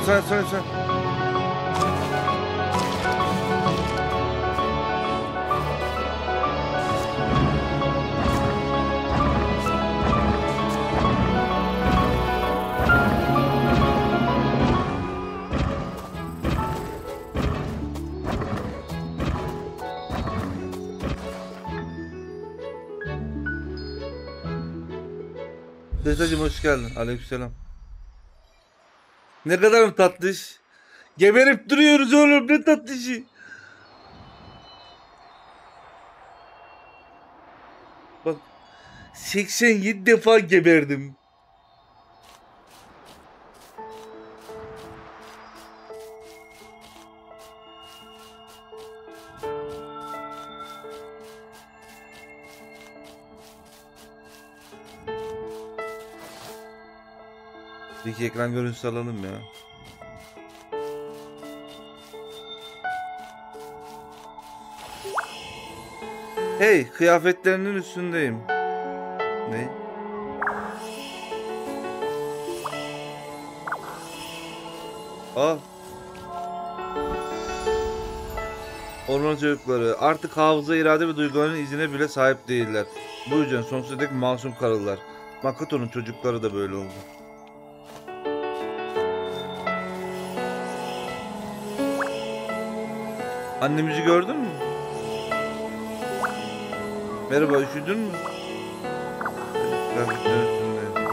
sen. Detacım hoş geldin. Aleykümselam. Ne kadar mı tatlış? Geberip duruyoruz oğlum, ne tatlışı. Bak 87 defa geberdim. Bir ekran görüntüsü alalım ya. Hey, kıyafetlerinin üstündeyim. Ne? Aa. Orman çocukları artık hafıza, irade ve duyguların izine bile sahip değiller. Bu yüzden sonsuza dek masum kalırlar. Makoto'nun çocukları da böyle oldu. Annemizi gördün mü? Merhaba, üşüdün mü? Kıyafetlerin üstünde.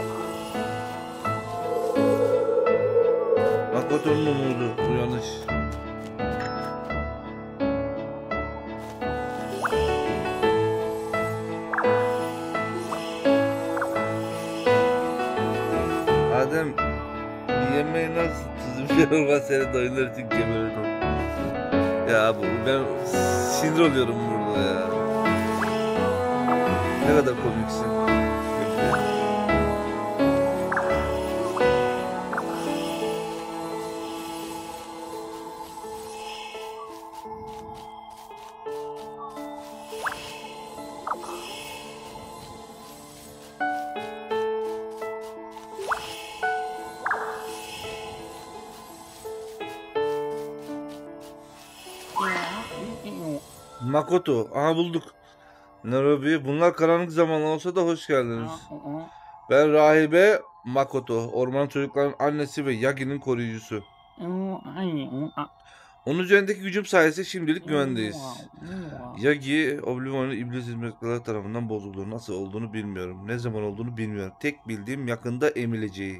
Makoto'nun umudu, uyanış. Adem, yemeği nasıl tuzlu bir yorma seni doyunlar için geberdim. Ya bu ben sinir oluyorum burada ya. Ne kadar komiksin. Makoto, aha bulduk. Nairobi, bunlar karanlık zaman olsa da hoş geldiniz. Ben rahibe Makoto, orman çocukların annesi ve Yagi'nin koruyucusu. Onun üzerindeki gücüm sayesinde şimdilik güvendeyiz. Yagi, Oblivion'un iblis hizmetkarları tarafından bozuldu. Nasıl olduğunu bilmiyorum. Ne zaman olduğunu bilmiyorum. Tek bildiğim yakında emileceği.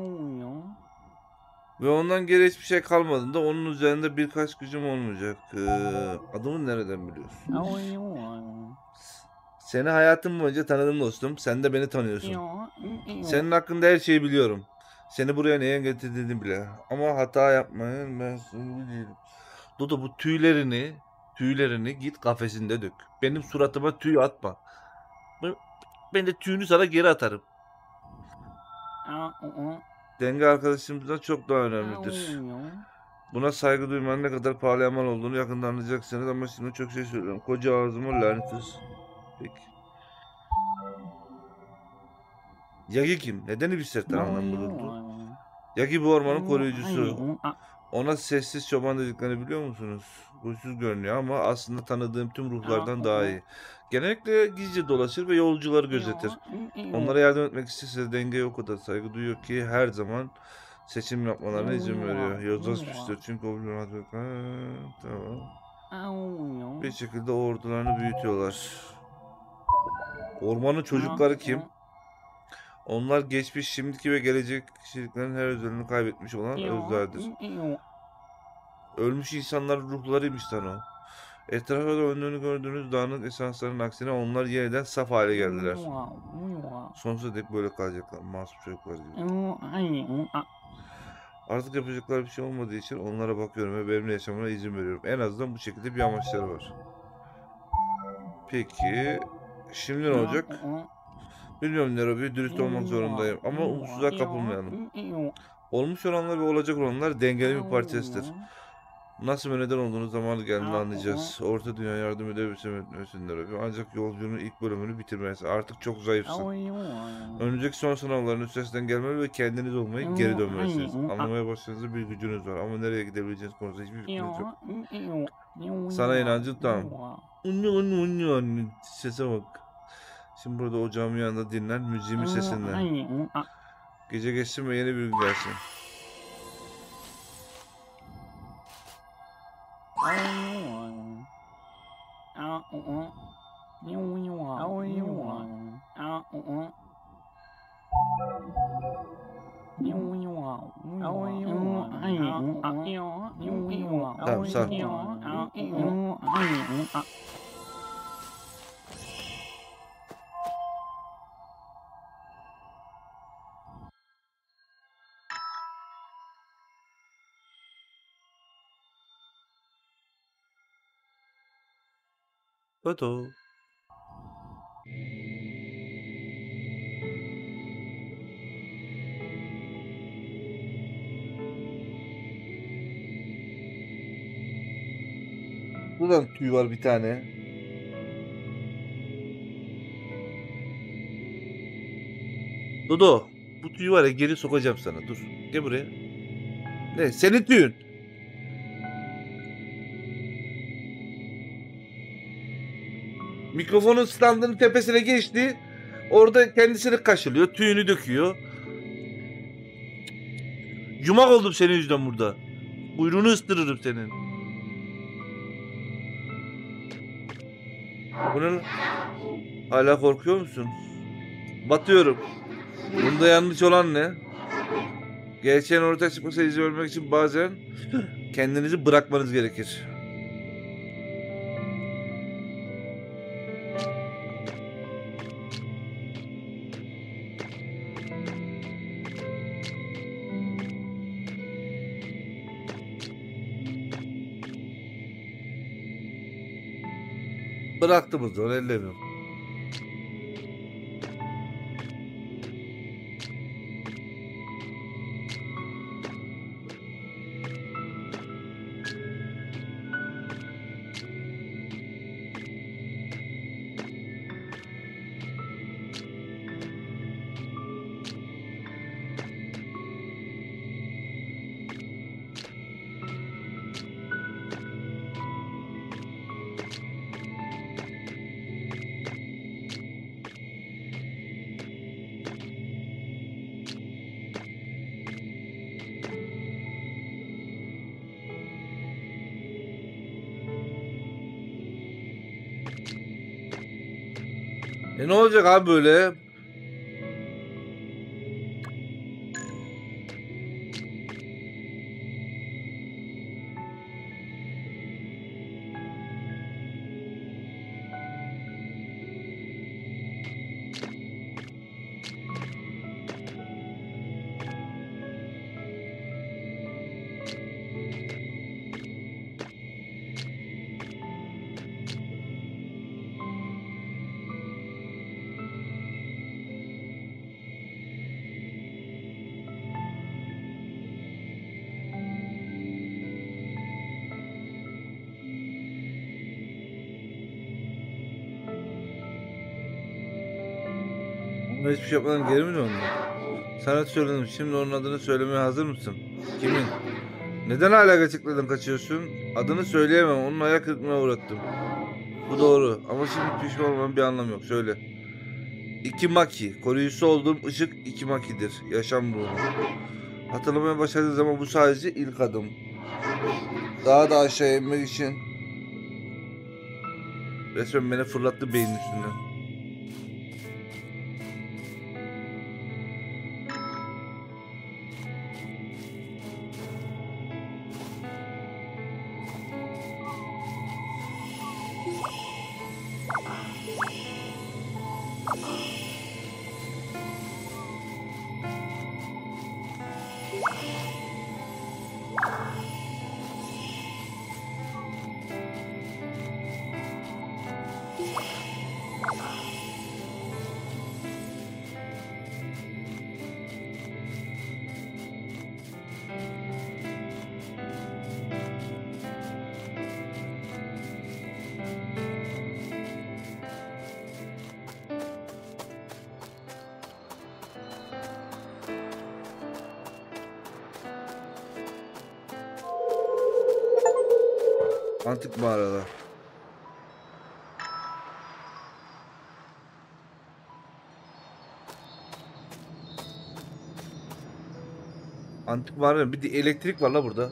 Ve ondan geri hiçbir şey kalmadığında onun üzerinde birkaç gücüm olmayacak. Adımı nereden biliyorsun? Seni hayatım boyunca tanıdım dostum. Sen de beni tanıyorsun. Senin hakkında her şeyi biliyorum. Seni buraya neye getirdiğini bile. Ama hata yapmayın, ben seni biliyorum. Dodo, bu tüylerini git kafesinde dök. Benim suratıma tüy atma. Ben de tüyünü sana geri atarım. Denge arkadaşımızdan çok daha önemlidir. Buna saygı duymanın ne kadar pahalıya mal olduğunu yakında anlayacaksınız ama şimdi çok şey söylüyorum. Koca ağzıma lanet olsun. Peki. Yagi kim? Neden iblisler tarafından bulundu? Yagi bu ormanın koruyucusu. Ona sessiz çoban dediklerini biliyor musunuz? Huysuz görünüyor ama aslında tanıdığım tüm ruhlardan daha iyi. Genellikle gizlice dolaşır ve yolcuları gözetir. Onlara yardım etmek istese dengeye o kadar saygı duyuyor ki her zaman seçim yapmalarına izin veriyor. Yozlaşmıştır çünkü o bir tamam. Bir şekilde ordularını büyütüyorlar. Ormanın çocukları kim? Onlar geçmiş, şimdiki ve gelecek kişiliklerin her özelliğini kaybetmiş olan özlerdir. Ölmüş insanların ruhlarıymış lan o. Etrafa döndüğünü gördüğünüz dağınık esansların aksine onlar yeniden saf hale geldiler. Sonsuza dek böyle kalacaklar, masum çocuklar gibi. Artık yapacaklar bir şey olmadığı için onlara bakıyorum ve benimle yaşamına izin veriyorum. En azından bu şekilde bir amaçları var. Peki, şimdi ne olacak? Bilmiyorum Nairobi, dürüst olmak zorundayım ama umutsuzluğa kapılmayalım. Olmuş olanlar ve olacak olanlar dengenin bir parçasıdır. Nasıl ve neden olduğunu zamanı geldiğinde anlayacağız. Orta Dünya yardım edebilmesinler. Ancak yolculuğun ilk bölümünü bitirmez. Artık çok zayıfsın. Önümüzdeki son sınavların üstesinden gelmeli ve kendiniz olmayı geri dönmelisiniz. Anlamaya başladığınızda bir gücünüz var ama nereye gidebileceğiniz konusunda hiçbir fikriniz yok. Sana inancın tam. Sese bak. Şimdi burada ocağımın yanında dinlen müziğimin sesinden. Gece geçsin ve yeni bir gün gelsin. Tamam sağ ol. Foto. Buradan tüy var bir tane. Dodo, bu tüyü var ya geri sokacağım sana. Dur. Gel buraya. Ne? Senin tüyün. Mikrofonun standının tepesine geçti. Orada kendisini kaşılıyor. Tüyünü döküyor. Yumak oldum senin yüzünden burada. Kuyruğunu ıstırırım senin. Bu ne lan? Hala korkuyor musun? Batıyorum. Bunda yanlış olan ne? Gerçeğin ortaya çıkmasına izin vermek için bazen kendinizi bırakmanız gerekir. Bıraktım o zaman ellemiyorum. Ne olacak abi böyle? Hiçbir şey yapmadan geri mi döndün? Sana söyledim. Şimdi onun adını söylemeye hazır mısın? Kimin? Neden hala gerçeklerden kaçıyorsun? Adını söyleyemem. Onun ayak kırıklığına uğrattım. Bu doğru. Ama şimdi pişman olmanın bir anlamı yok. Söyle. Ikimaki. Koruyucusu olduğum ışık Ikimaki'dir. Yaşam ruhu. Hatırlamaya başladığı zaman bu sadece ilk adım. Daha da aşağı inmek için resmen beni fırlattı beynin üstünden. Antik mağaralar. Antik mağara. Bir de elektrik var la burada.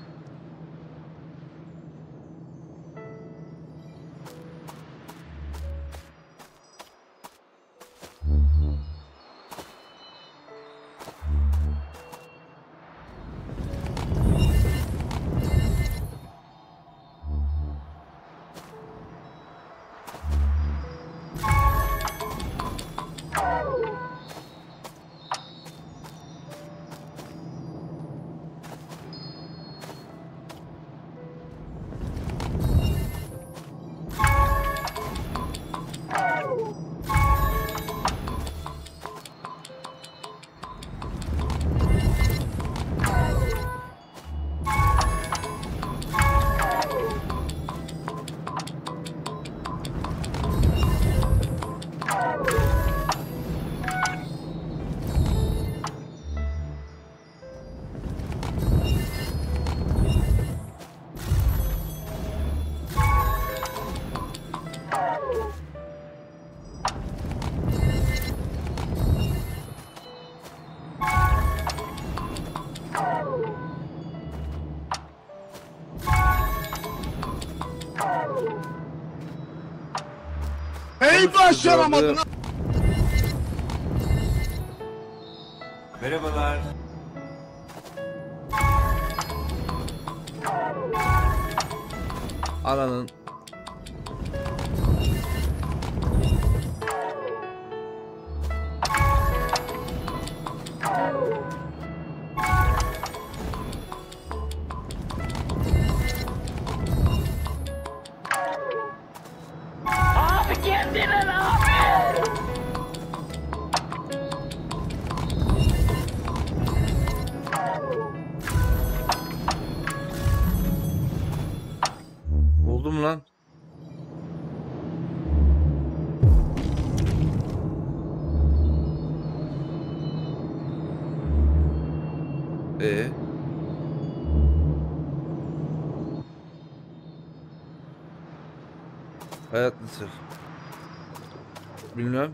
Ey başaramadın. Merhabalar. Ananın. Abi kendine ne yapıyorsun? Oldu mu lan? Ee? Hayat nasıl? Bilmem.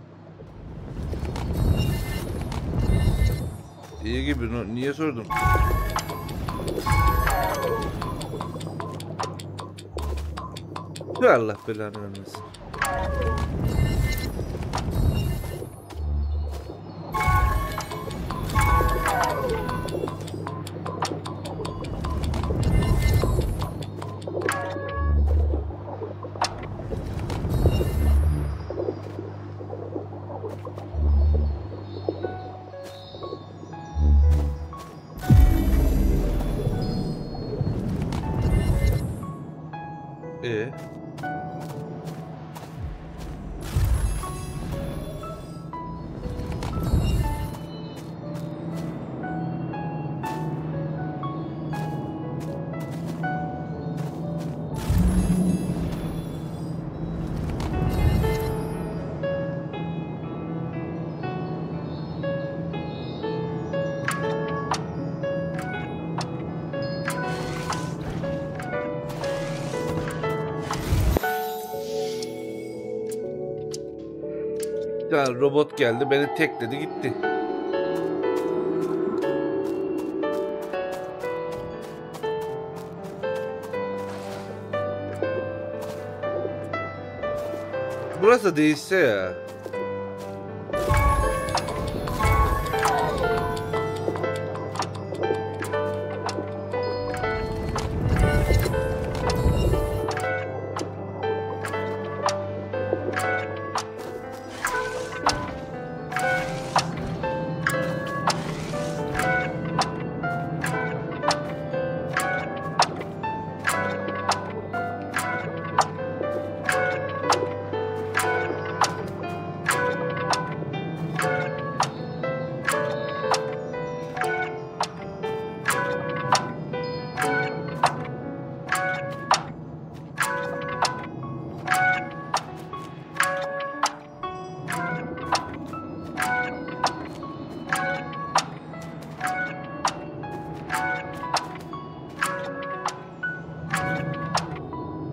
İyi gibi. Niye sordun? Ya Allah belanı vermesin. Ee? Bir tane robot geldi, beni tekledi gitti. Burası değişse ya.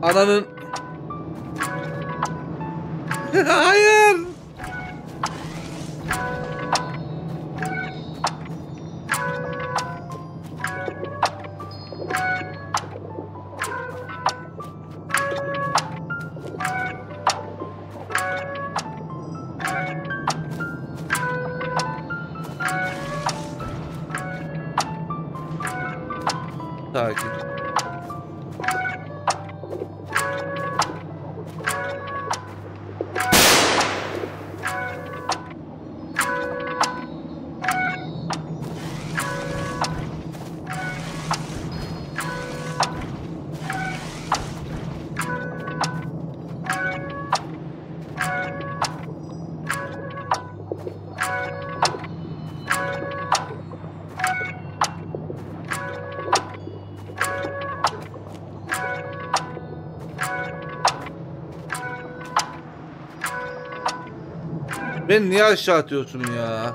Ananın. Hayır. Sakin. Beni niye aşağı atıyorsun ya?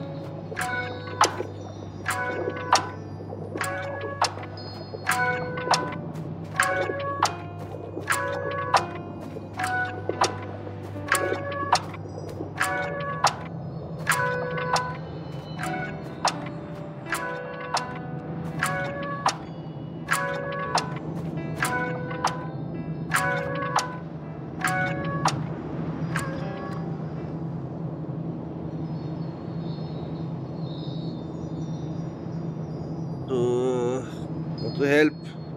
To help.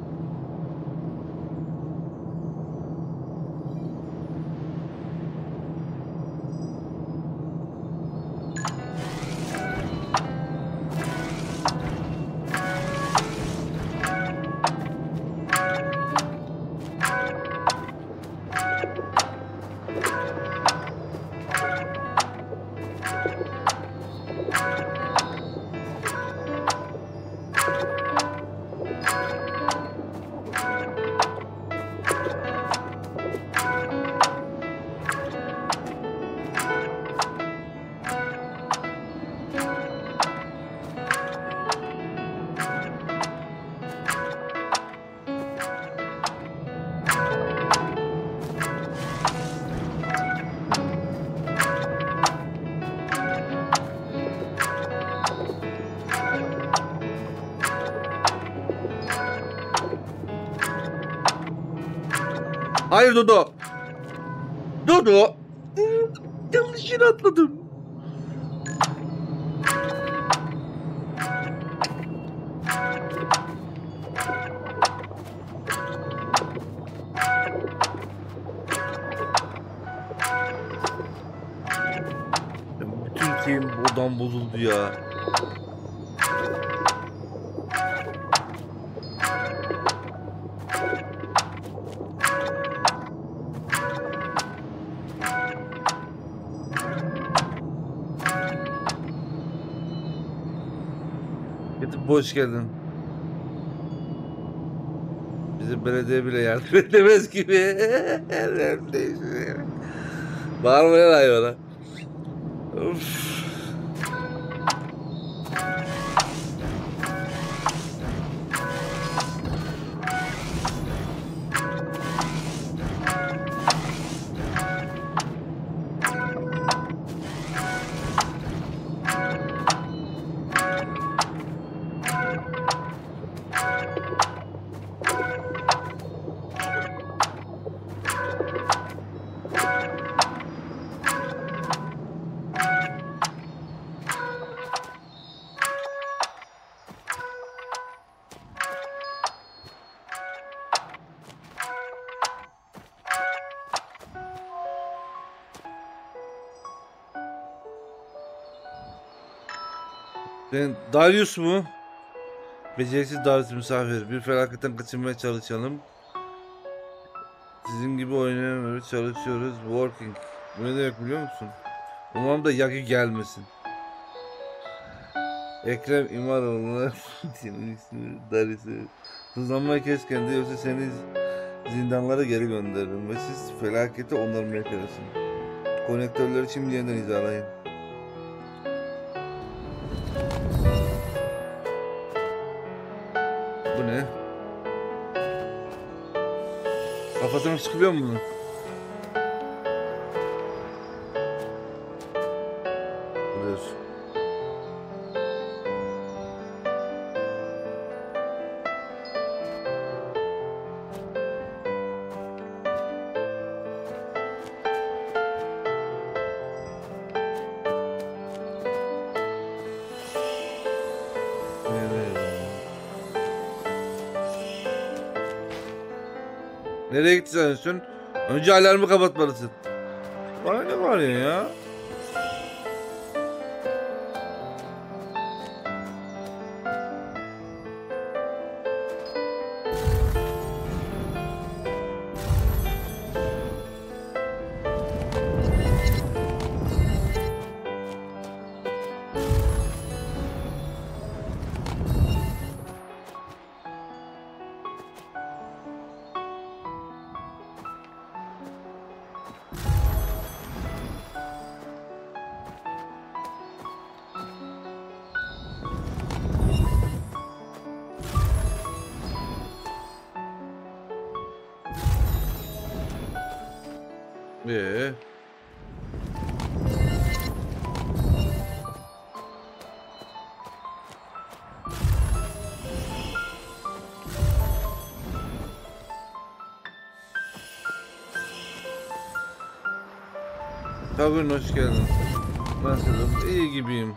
Hayır Dodo. Dodo. Yanlış yere atladım. Bütün şeyim buradan bozuldu ya. Hoş geldin. Bizi belediye bile yardım edemez gibi. Bağırmayan hayvana. Of. Sen Darius mu? Beceriksiz Darius misafir. Bir felaketten kaçınmaya çalışalım. Sizin gibi oynayamıyoruz, çalışıyoruz. Working. Bu ne demek biliyor musun? Umarım da Yagi gelmesin. Ekrem İmamoğlu'na senin ismi Darius'u. Hızlanmayı kes kendi yoksa seni zindanlara geri gönderirim ve siz felaketi onarmaya çalışın. Konektörleri şimdi yeniden hizalayın. Bu ne? Kafasına sıkılıyor mu bunu? Vuruyorsun. Nereye gitti sanıyorsun? Önce alarmı kapatmalısın. Bana ne var ya? Ee. Tabii hoş geldin. Nasılım? İyi gibiyim.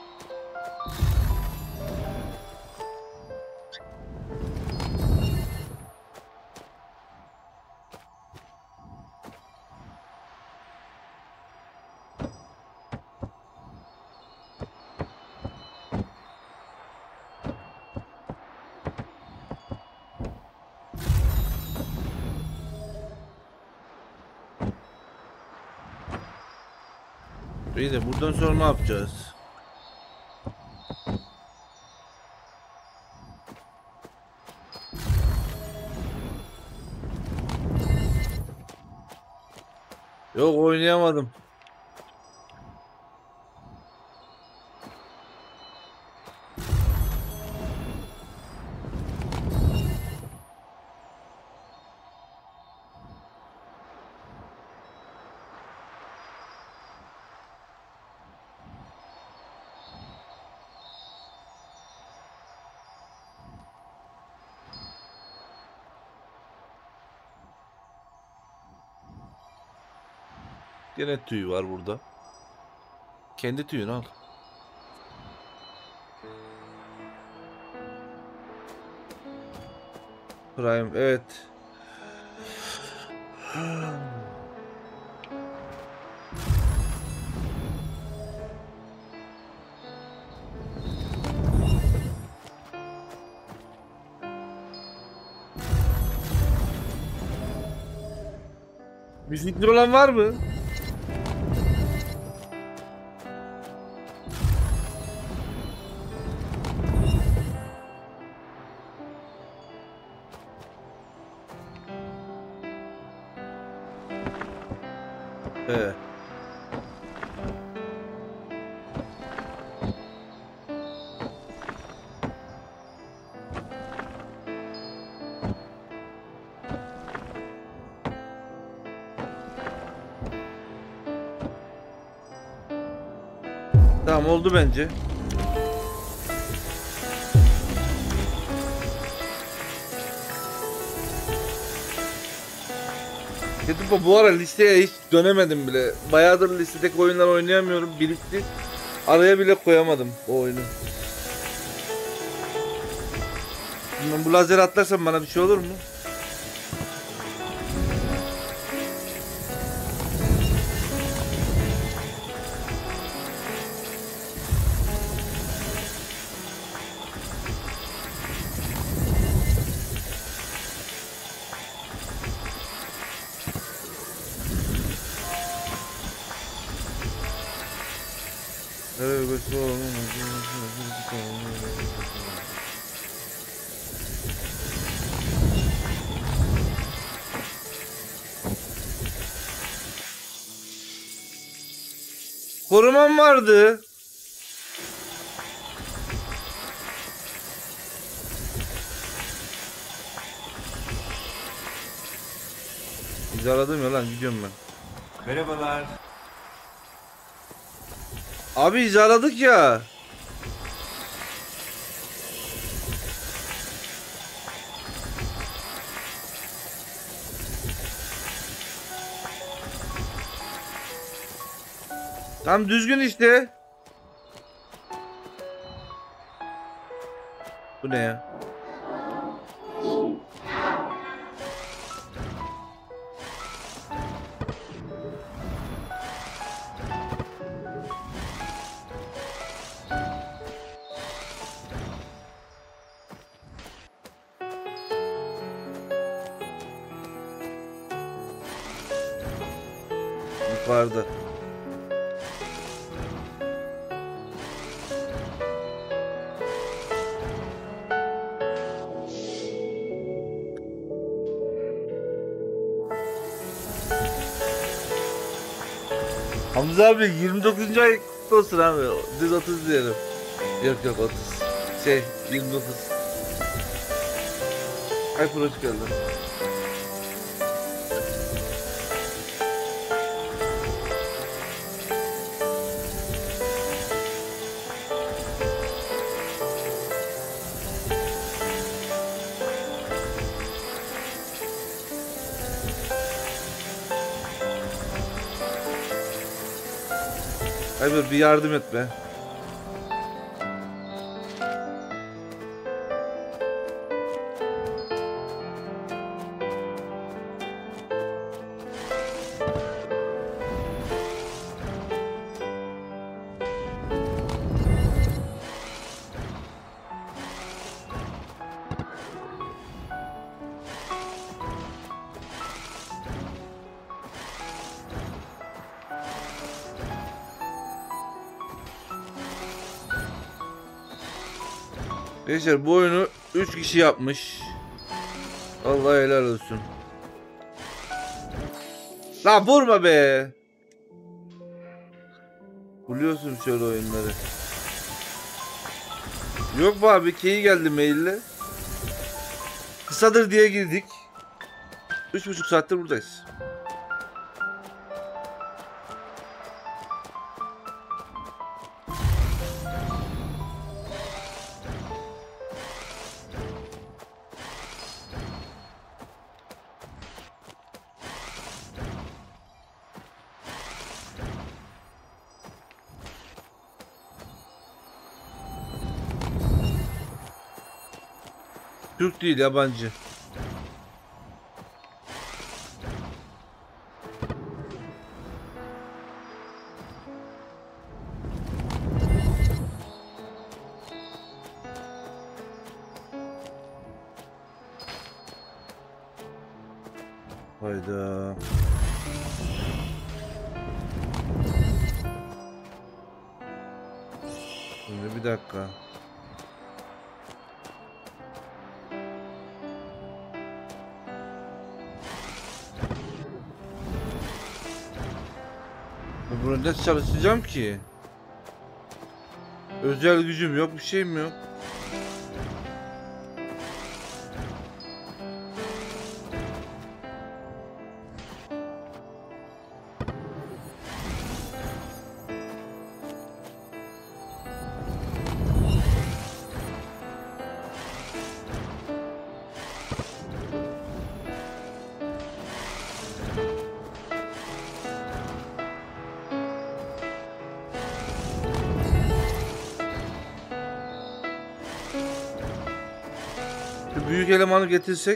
İyi de buradan sonra ne yapacağız? Yok oynayamadım. Gene tüy var burada. Kendi tüyünü al. Prime evet. Bir fikri olan var mı? Evet. Tamam oldu bence. Ketupa bu ara listeye hiç dönemedim bile. Bayağıdır listedeki oyunlar oynayamıyorum. Birikti. Araya bile koyamadım o oyunu. Ben bu lazer atlarsam bana bir şey olur mu? Korumam vardı. İzaladım ya lan, gidiyorum ben. Merhabalar. Abi izaladık ya. Tam düzgün işte. Bu ne ya? Yukarıda. Hamza abi 29. ay kutlu olsun abi. Düz 30 diyelim. Yok 30. 29. Ay pro geldi. Ay bir yardım et be. Gençler bu oyunu 3 kişi yapmış. Allah helal olsun. La vurma be. Buluyorsun şöyle oyunları. Yok mu abi, key geldi maille. Kısadır diye girdik. 3,5 saattir buradayız. Türk değil, yabancı. Hayda. Şimdi bir dakika. Bunu nasıl çalışacağım ki? Özel gücüm yok, bir şeyim yok. Şu büyük elemanı getirsek.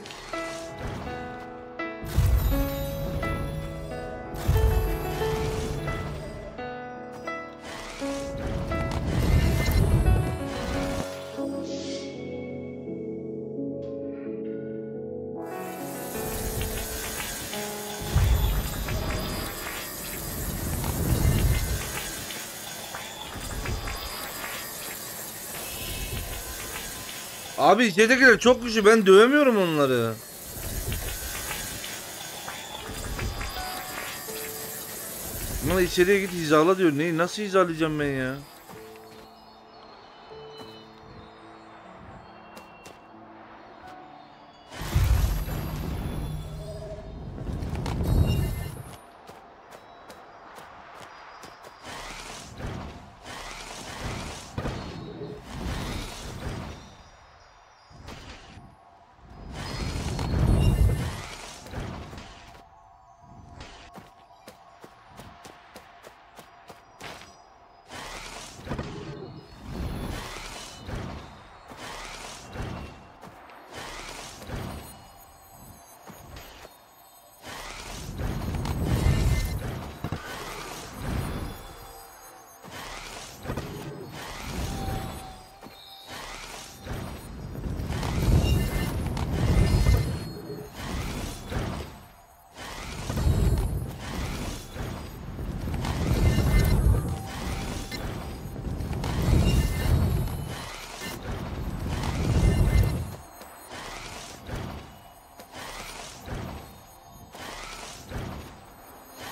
Abi içeridekiler çok güçlü, ben dövemiyorum onları. Bana içeriye git hizala diyor. Neyi nasıl hizalayacağım ben ya?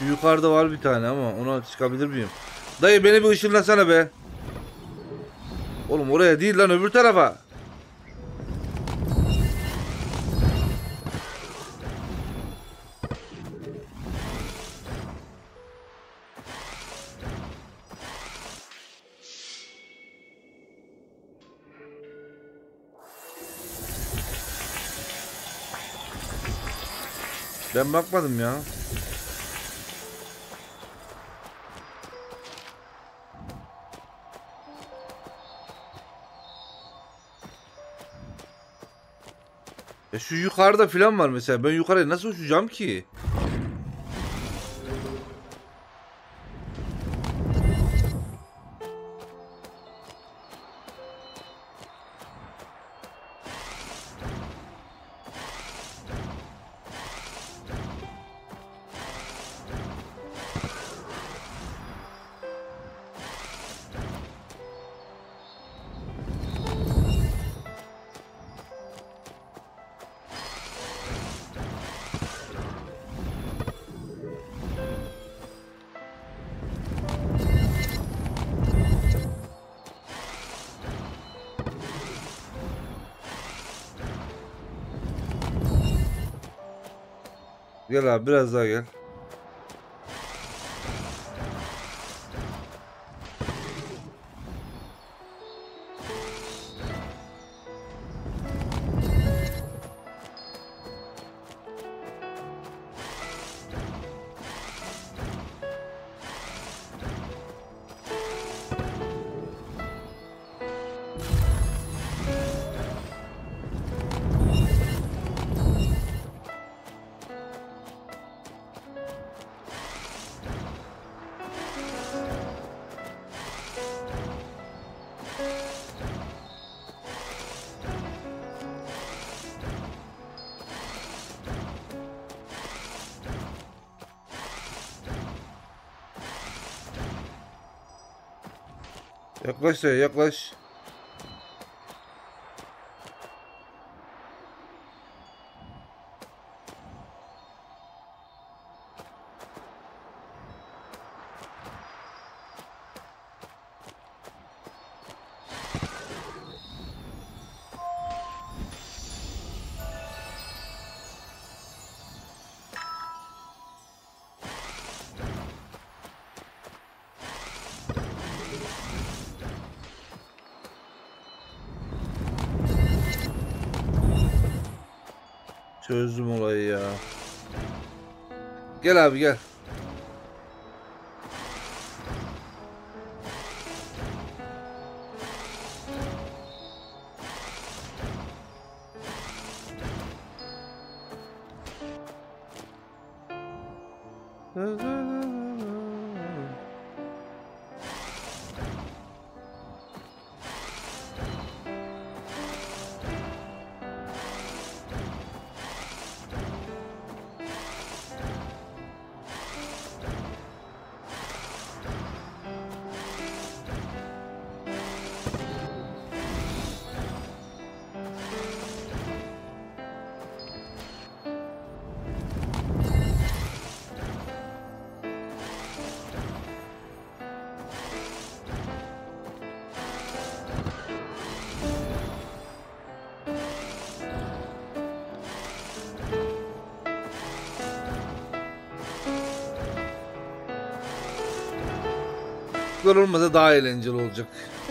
Şu yukarıda var bir tane ama ona çıkabilir miyim? Dayı beni bir ışınlasana be. Oğlum oraya değil lan, öbür tarafa. Ben bakmadım ya. Ya şu yukarıda filan var mesela. Ben yukarıya nasıl uçacağım ki? Gel abi, biraz daha gel. Yaklaş ya, yaklaş. Çözdüm olayı ya. Gel abi, gel. Olmasa daha eğlenceli olacak.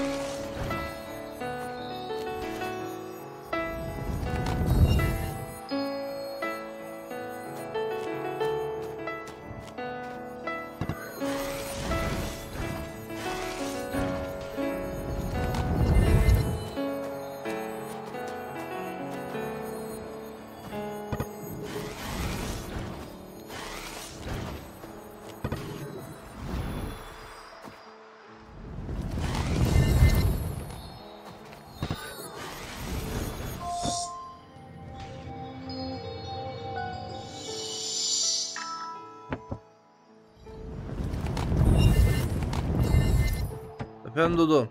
Efendim Dodo.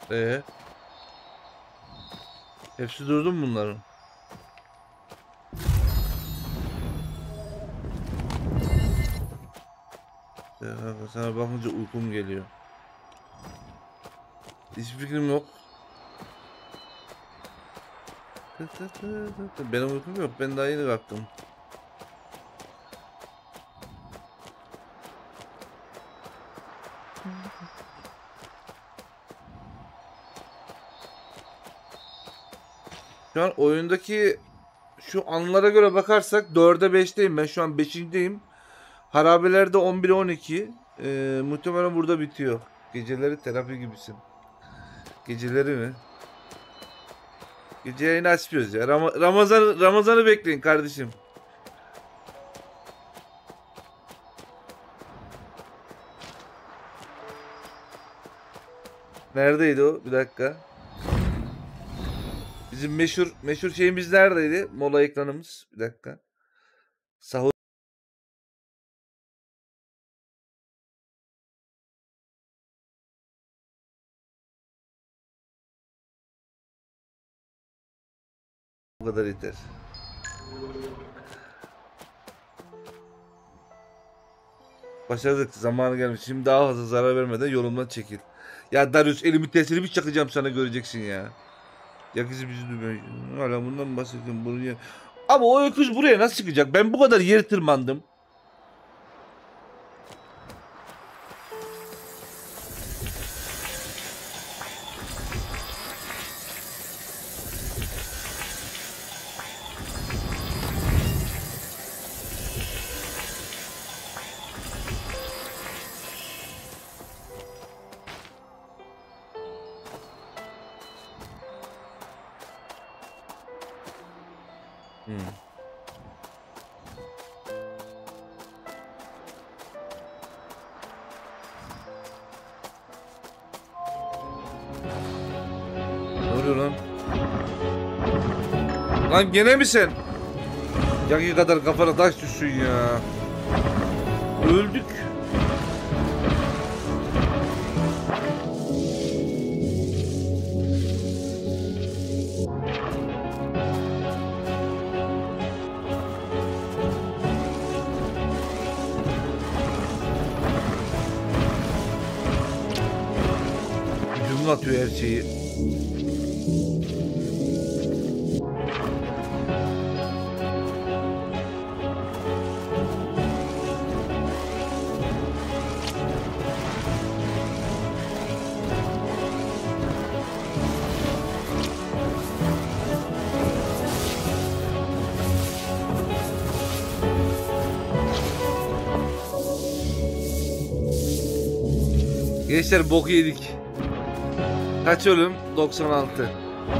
Hepsi durdu mu bunların? Ya, sana bakınca uykum geliyor. Hiçbir fikrim yok. Benim uykum yok. Ben daha yeni kalktım. Şu an oyundaki şu anlara göre bakarsak 4'e 5'teyim. Ben şu an 5'indeyim. Harabelerde 11'e 12. Muhtemelen burada bitiyor. Geceleri terapi gibisin. Geceleri mi? Gece yayını açmıyoruz ya. Ramazan'ı bekleyin kardeşim. Neredeydi o? Bir dakika. Bizim meşhur şeyimiz neredeydi? Mola ekranımız. Bir dakika. Sahur. Bu kadar yeter. Başardık. Zamanı gelmiş. Şimdi daha fazla zarar vermeden yolumdan çekil. Ya Darius elimi tesiri bir çakacağım sana, göreceksin ya. Yakıcı bizi düğme. Hala bundan mı bahsediyorum? Bunu ya. Ama o öküz buraya nasıl çıkacak? Ben bu kadar yeri tırmandım. Ne oluyor lan? Lan gene mi sen? Yakı kadar kafana taş düşsün ya. Öldük. Gücümle atıyor her şeyi. Gençler bok yedik. Kaç ölüm? 96.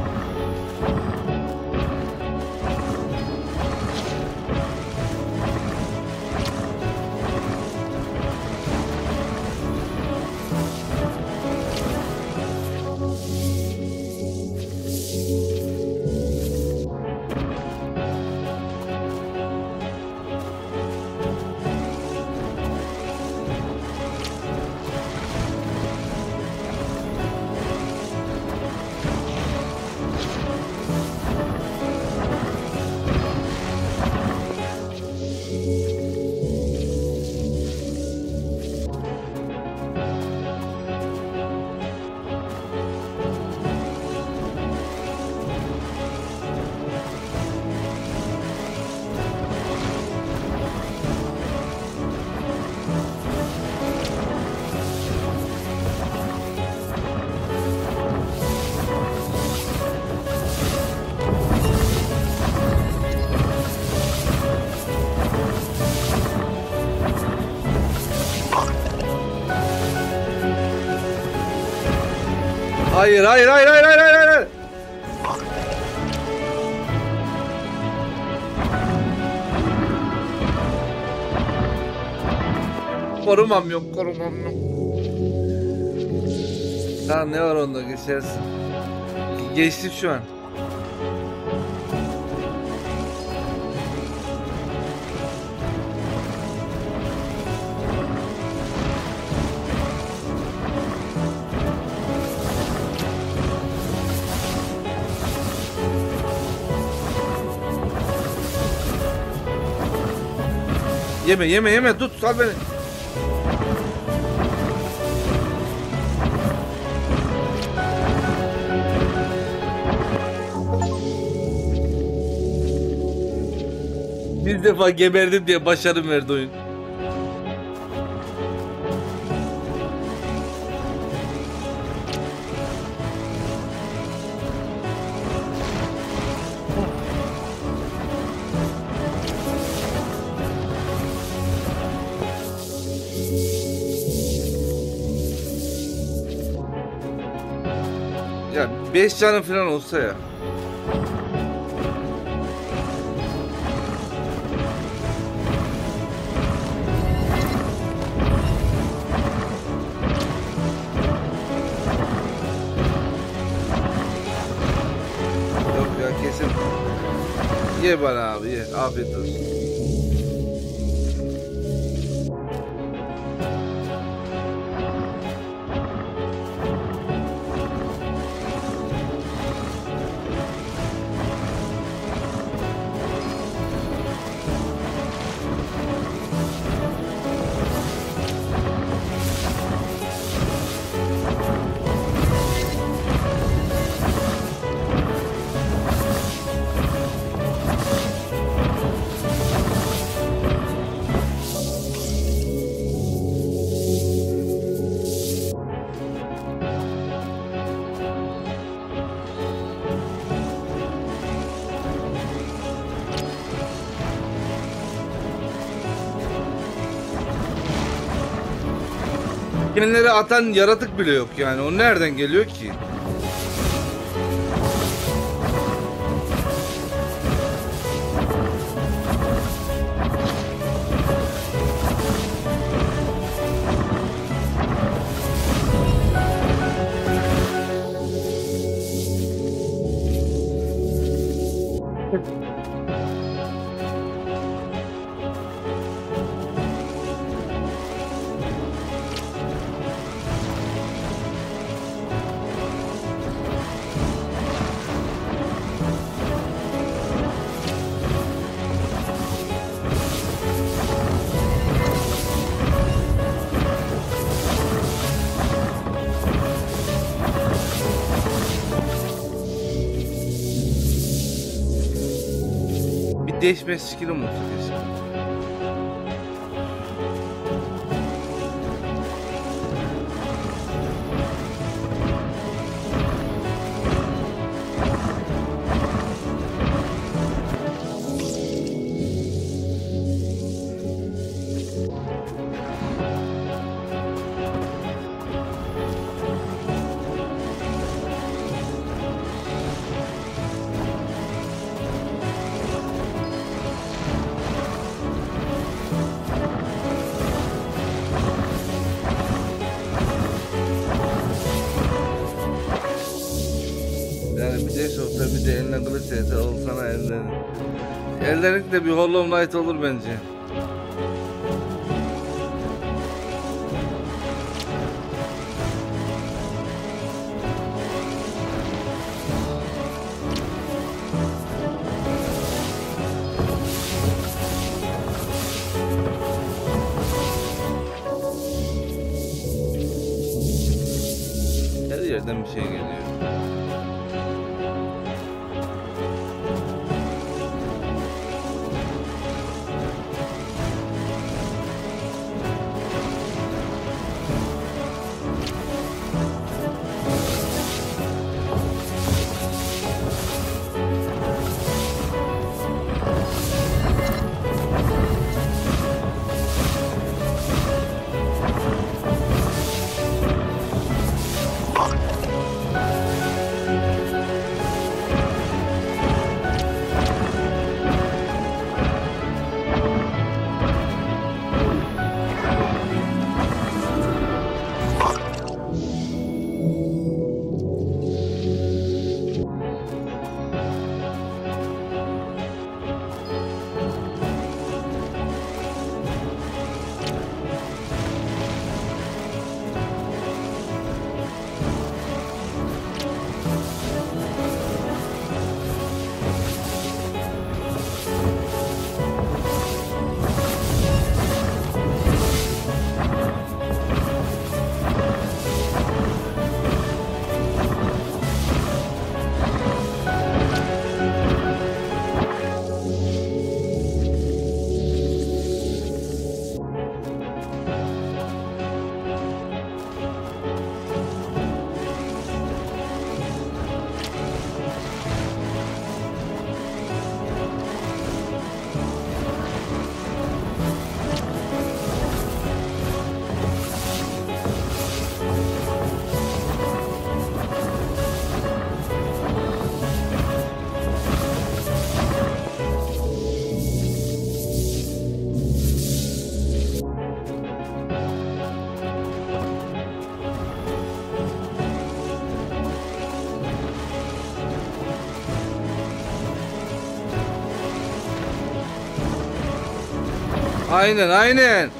Hayır, hayır, hayır, hayır, hayır, hayır, hayır. Korumam yok, korumam yok. Tamam, ne var onda, geçersin. Geçtim şu an. Yeme tut sal beni. Bir defa geberdim diye başarım verdi oyun. Ya 5 canım falan olsa ya. Yok ya kesin. Ye bana abi ye. Afiyet olsun. Kendileri atan yaratık bile yok yani. O nereden geliyor ki? Bir değişme skill'im olsun kesin. Yani bir de şokta bir de eline kılıç eti olsana ellerin. Ellerin de bir Hollow Knight olur bence. Her yerden bir şey geliyor. Aynen aynen.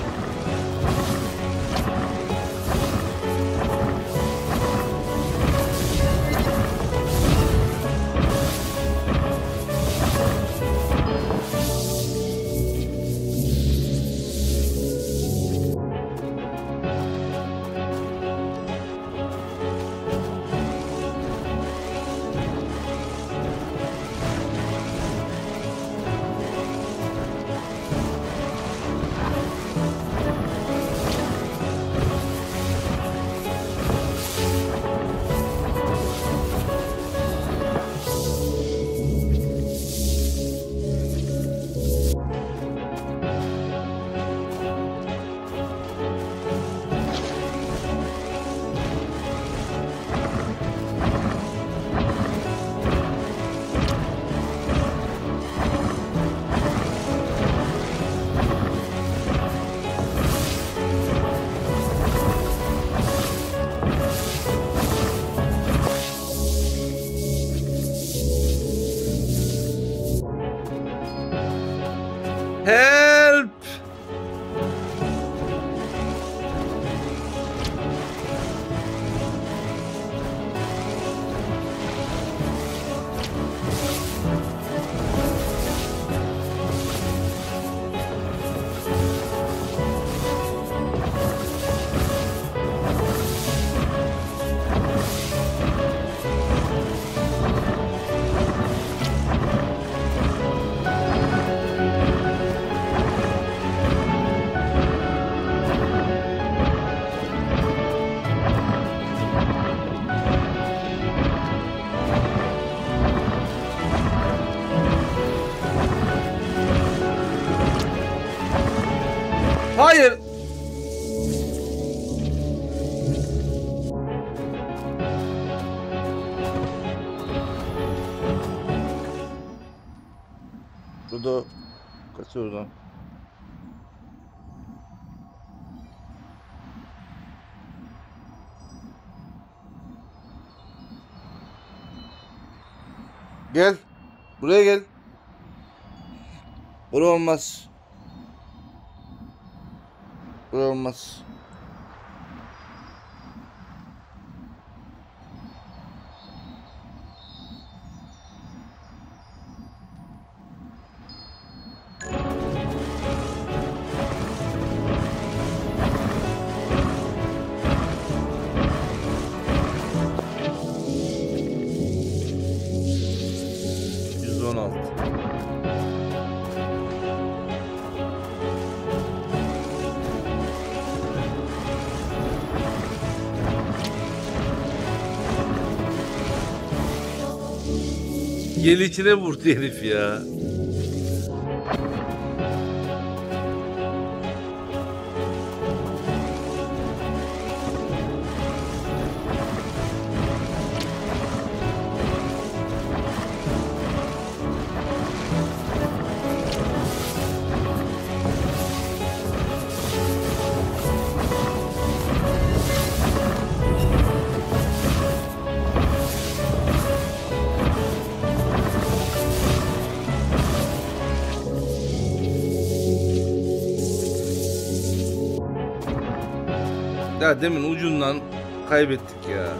Help! Hayır. Burada kaçıyor oradan. Gel. Buraya gel. Buraya olmaz. Buraya olmaz. Gel içine vurdu herif ya. Ya demin ucundan kaybettik ya.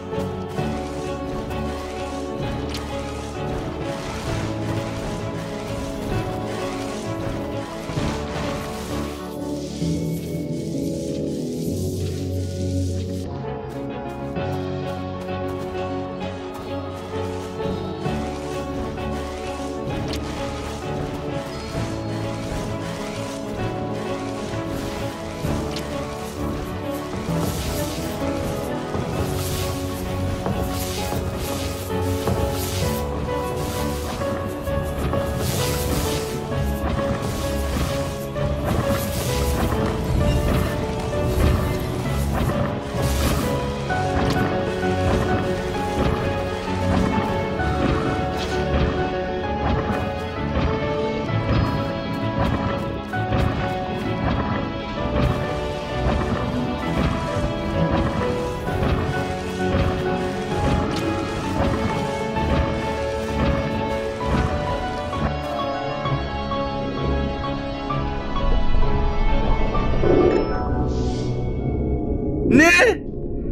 Ne?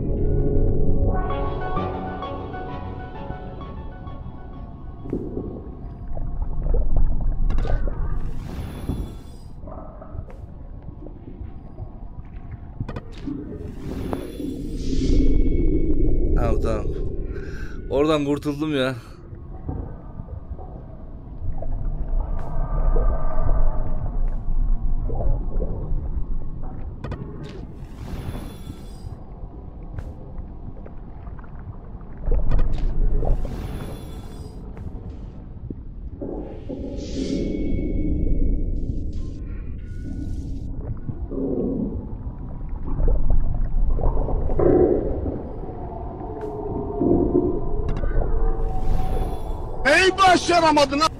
Tamam tamam. Oradan kurtuldum ya. Neyi başaramadın ha?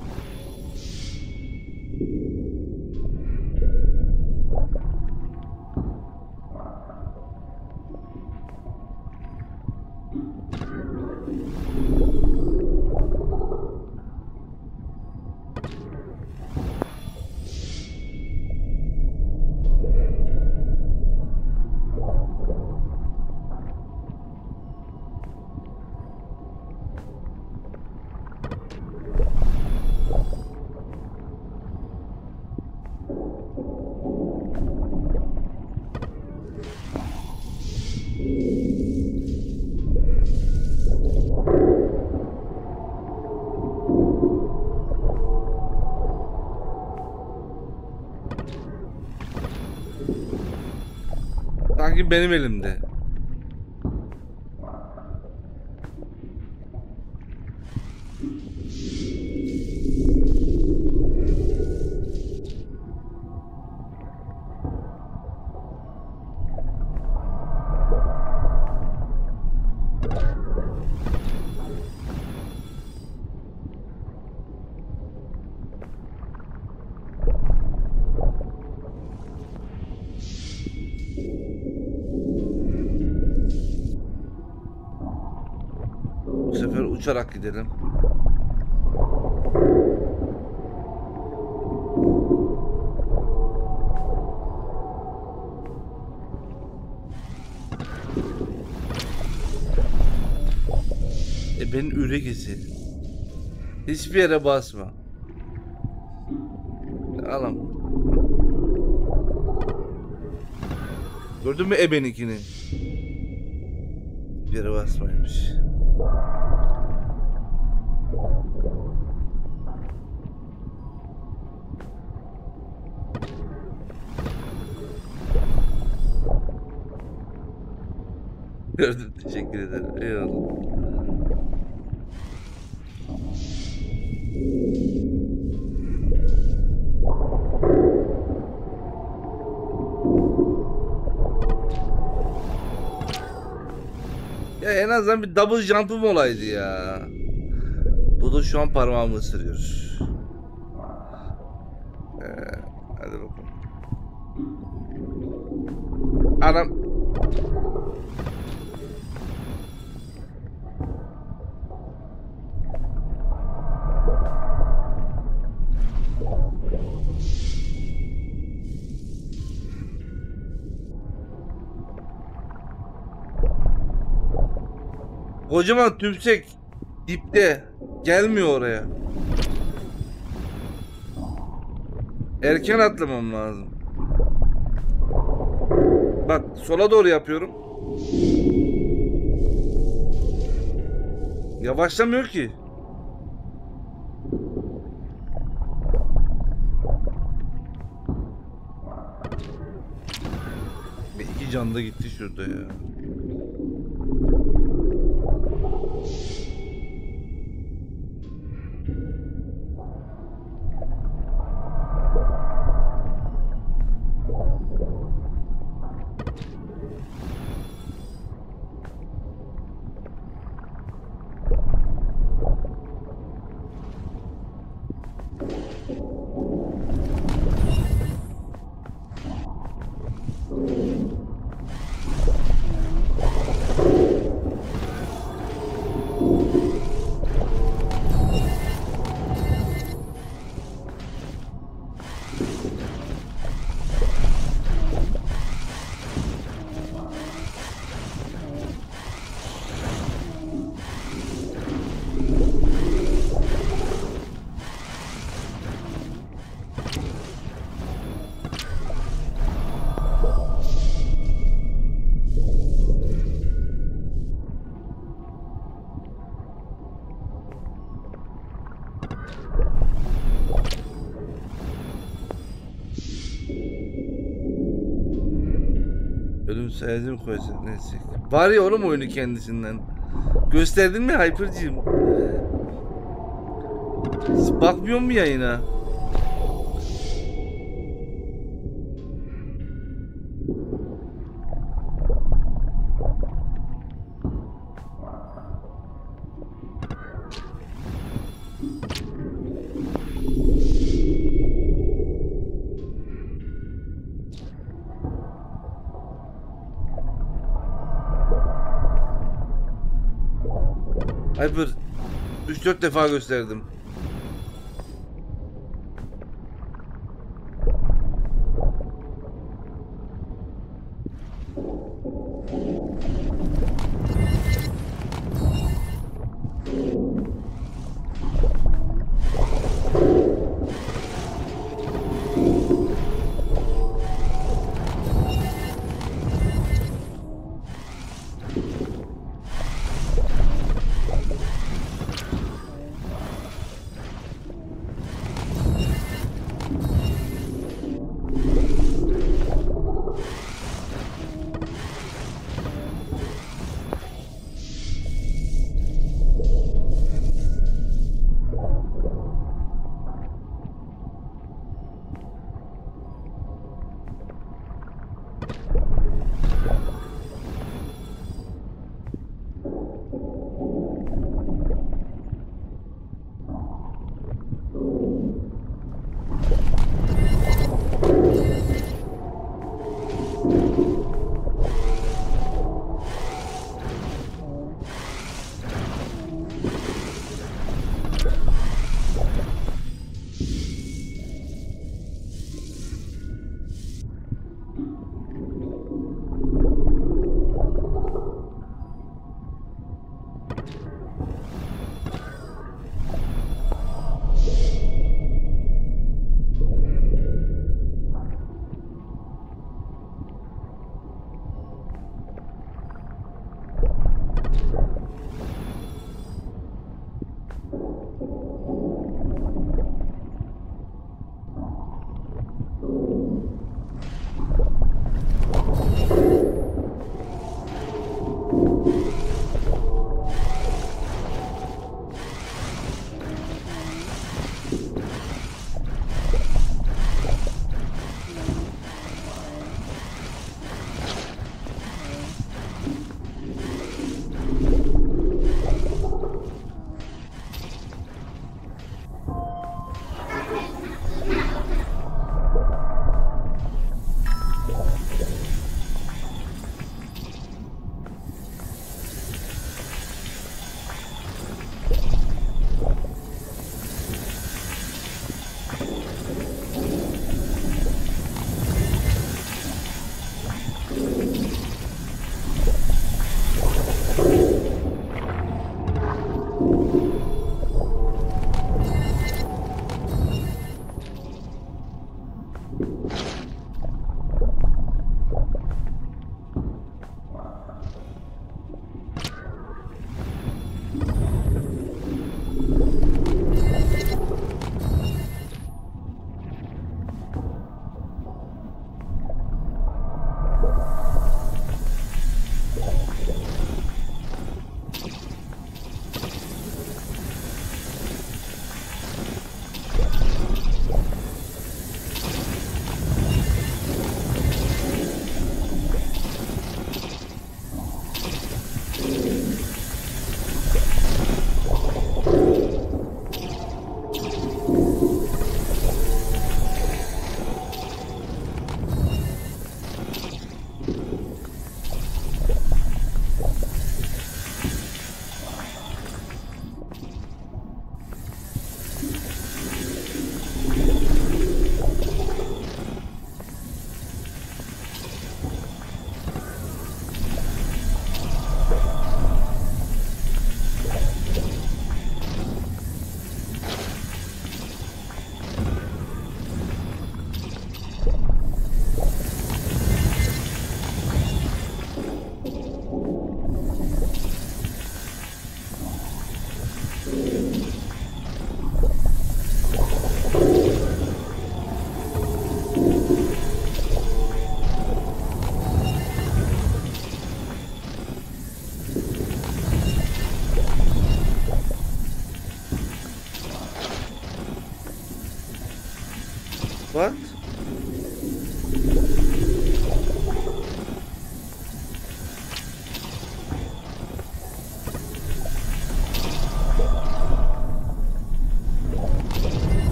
Sanki benim elimde. Bu sefer uçarak gidelim. Benim ürek izi. Hiçbir yere basma. Alam. Gördün mü ebeninkini? Bir yere basmaymış. Gördüm, teşekkür ederim. Eyvallah. Ya en azından bir double jump'ım olaydı ya. Dodo şu an parmağımı ısırıyor. Hadi bakalım. Anam. Kocaman tümsek dipte gelmiyor oraya. Erken atlamam lazım. Bak sola doğru yapıyorum. Yavaşlamıyor ki. İki can da gitti şurada ya. Oyun sayesinde koyacak neyse. Var ya oğlum oyunu kendisinden. Gösterdin mi Hyper'cığım? Bakmıyor mu yayına? Hyper 3-4 defa gösterdim.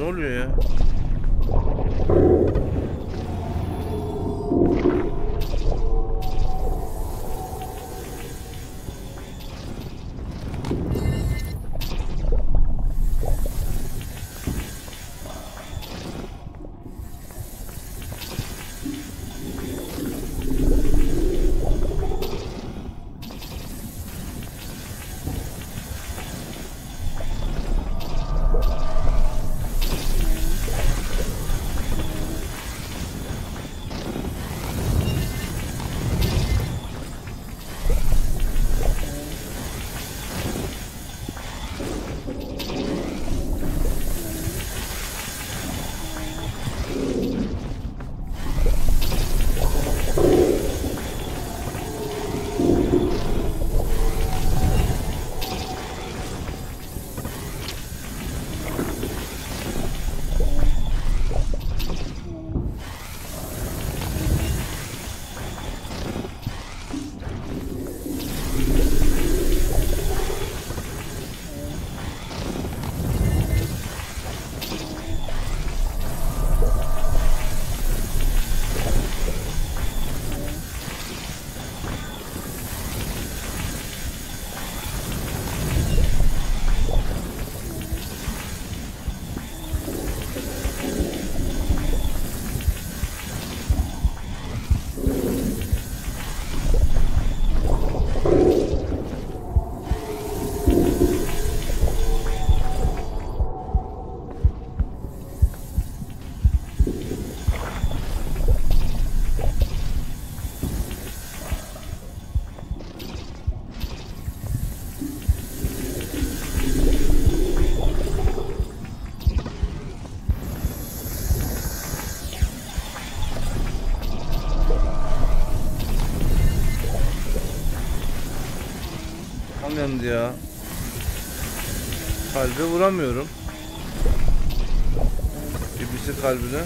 oluyor ya? Yandı ya. Kalbe vuramıyorum. İblisin kalbine.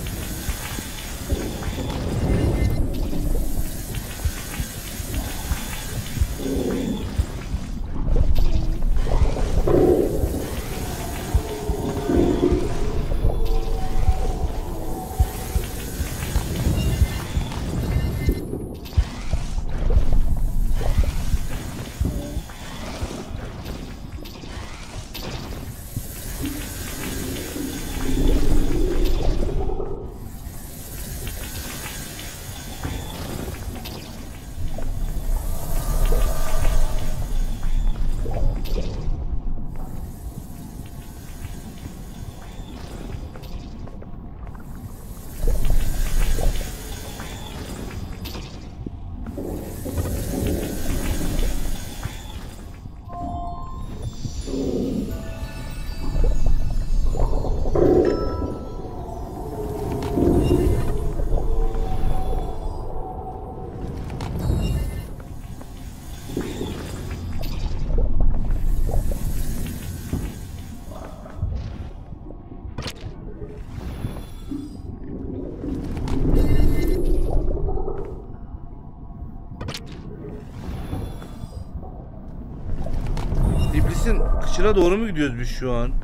İblisin kıçına doğru mu gidiyoruz biz şu an?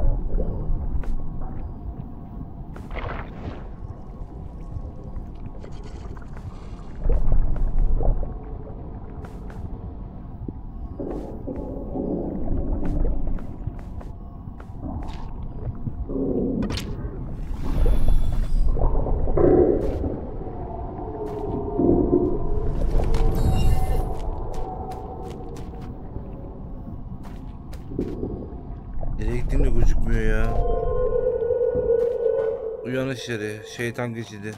Nereye gittiğim de gözükmüyor ya. Uyanış yeri, şeytan geçidi.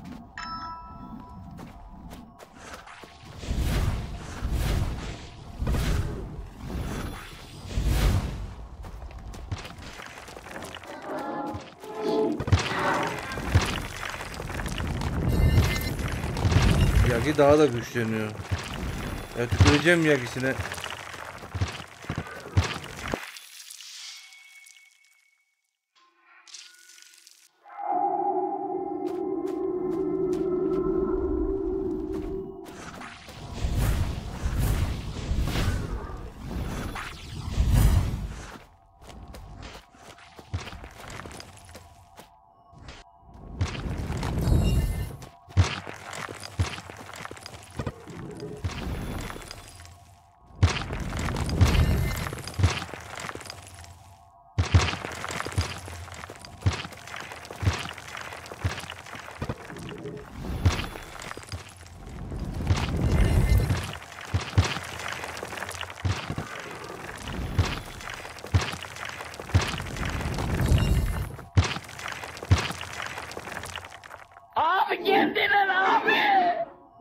Yagi daha da güçleniyor. Ya tüküreceğim Yagi'sine.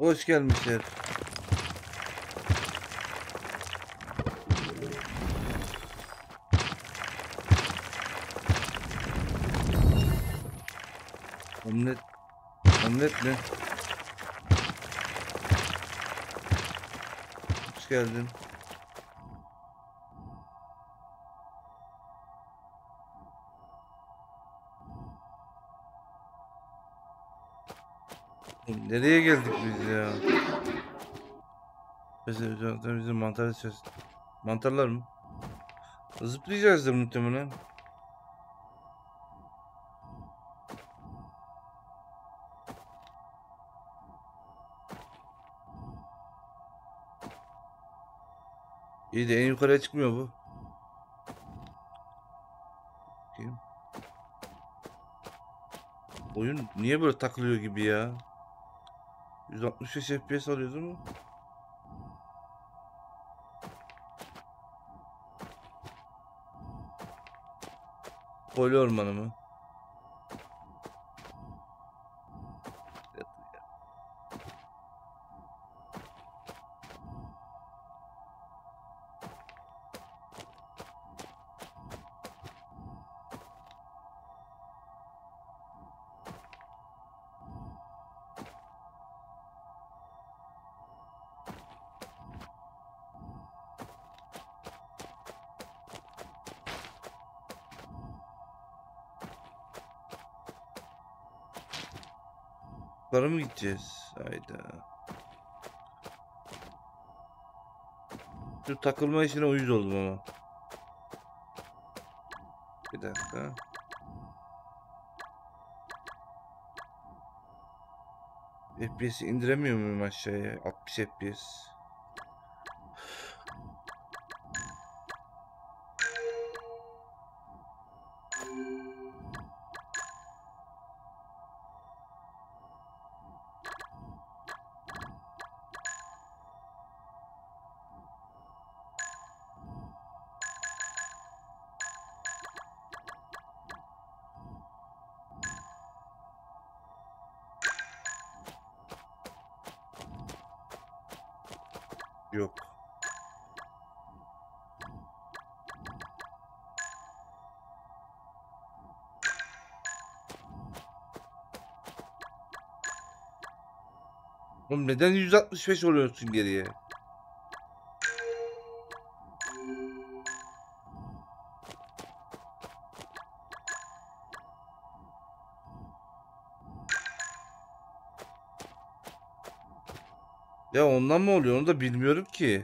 Hoş gelmişler. Omlet. Omlet mi? Hoş geldin. Nereye geldik biz ya? Mesela bizim mantar içeceğiz. Mantarlar mı? Zıplayacağızdır muhtemelen. İyi de en yukarıya çıkmıyor bu. Bakayım. Oyun niye böyle takılıyor gibi ya? 165 FPS alıyordu mu? Poli ormanı mı? Para mı gideceğiz? Hayda. Şu takılma işine uyuz oldum ama. Bir dakika. FPS'i indiremiyor muyum aşağıya? 60 FPS. Yok. Oğlum neden 165 oluyorsun geriye? Ya ondan mı oluyor onu da bilmiyorum ki.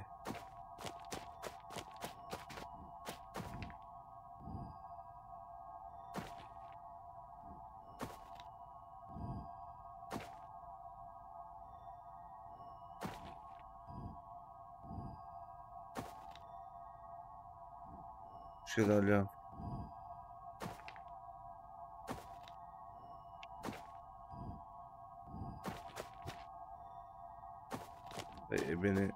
Şeyler ya. Beni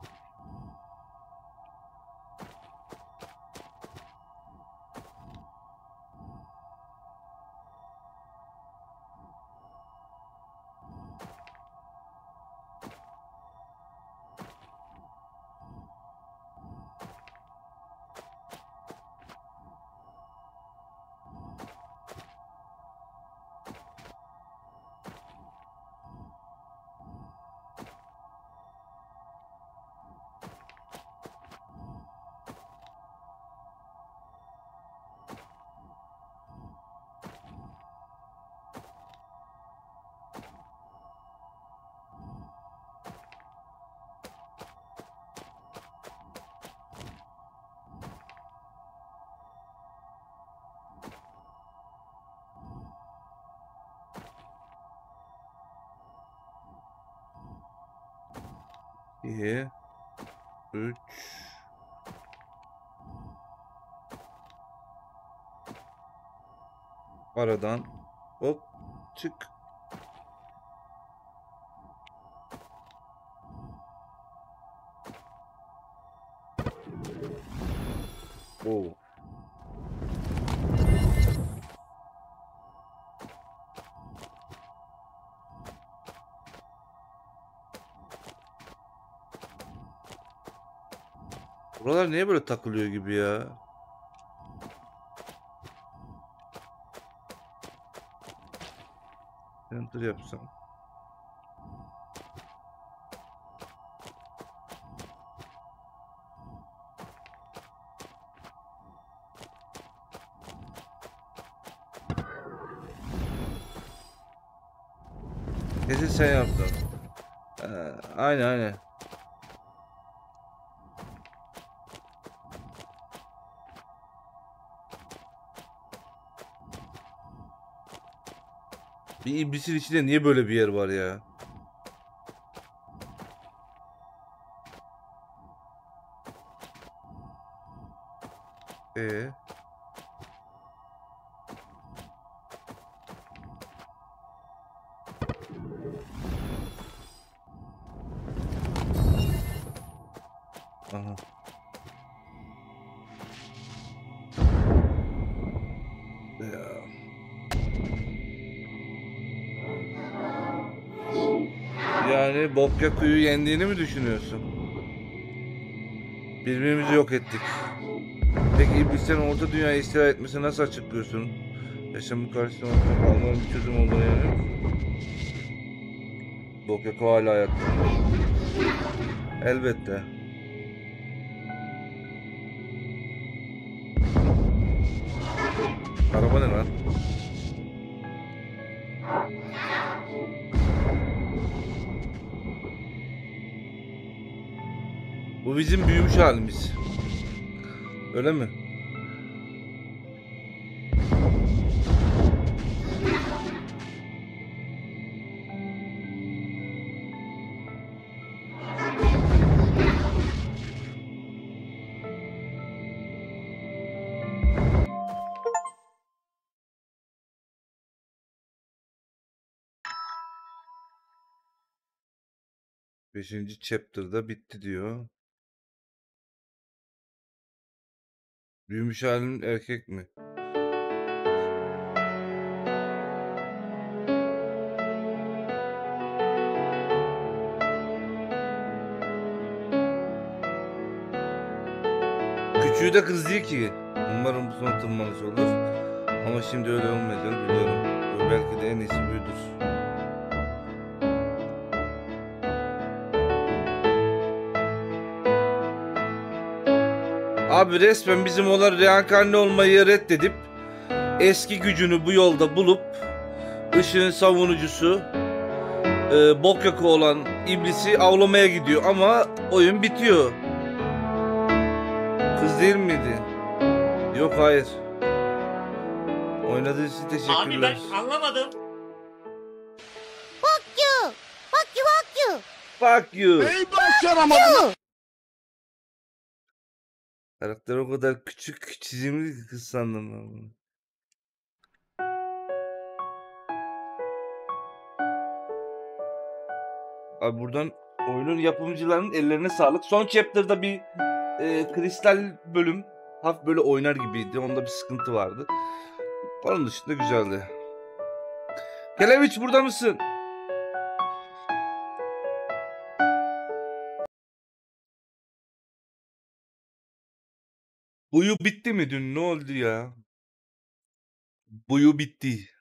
iyi. 3 aradan hop çık. Oo. Buralar niye böyle takılıyor gibi ya? Enter yapsam. Kesin sen yaptın. Aynen aynen. Bir iblisin içinde niye böyle bir yer var ya? Ee? Aha. Ya. Yani Bokyaku'yu yendiğini mi düşünüyorsun? Birbirimizi yok ettik. Peki iblislerin orta dünyayı istila etmesi nasıl açıklıyorsun? Yaşamın karşısında kalmanın bir çözüm olduğunu inanıyor musun? Bokyaku hala hayatta. Elbette. Araba ne lan? Bu bizim büyümüş halimiz. Öyle mi? Beşinci chapter'da bitti diyor. Büyümüş halin erkek mi? Küçüğü de kız değil ki. Umarım bu son tırmanış olur. Ama şimdi öyle olmayacağını biliyorum. Ve belki de en iyisi buydur. Abi resmen bizim olan reenkarne olmayı reddedip eski gücünü bu yolda bulup ışığın savunucusu Bokyaku olan iblisi avlamaya gidiyor ama oyun bitiyor. Kız değil miydi? Yok hayır. Oynadığınız için teşekkürler. Abi ben anlamadım. Fuck you! Fuck you, fuck you! Fuck you. Neyi başaramadın? Karakter o kadar küçük çizimli ki kız sandım ben bunu. Abi buradan oyunun yapımcılarının ellerine sağlık. Son chapter'da bir kristal bölüm hafif böyle oynar gibiydi. Onda bir sıkıntı vardı. Onun dışında güzeldi. Keleviç burada mısın? Buyu bitti mi dün? Ne oldu ya? Buyu bitti.